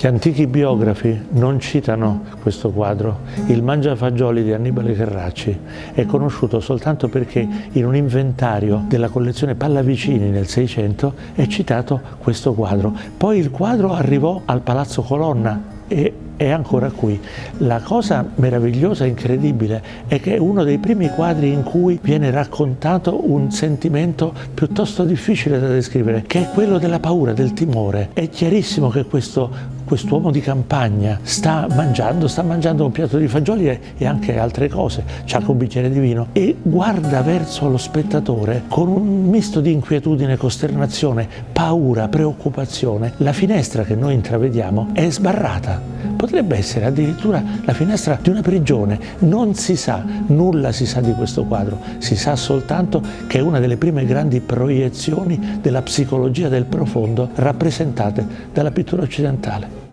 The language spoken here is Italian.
Gli antichi biografi non citano questo quadro. Il Mangiafagioli di Annibale Carracci è conosciuto soltanto perché in un inventario della collezione Pallavicini nel Seicento è citato questo quadro. Poi il quadro arrivò al Palazzo Colonna e è ancora qui. La cosa meravigliosa e incredibile è che è uno dei primi quadri in cui viene raccontato un sentimento piuttosto difficile da descrivere, che è quello della paura, del timore. È chiarissimo che quest'uomo di campagna sta mangiando un piatto di fagioli e anche altre cose, c'ha anche un bicchiere di vino e guarda verso lo spettatore con un misto di inquietudine, costernazione, paura, preoccupazione. La finestra che noi intravediamo è sbarrata. Potrebbe essere addirittura la finestra di una prigione, non si sa, nulla si sa di questo quadro, si sa soltanto che è una delle prime grandi proiezioni della psicologia del profondo rappresentate dalla pittura occidentale.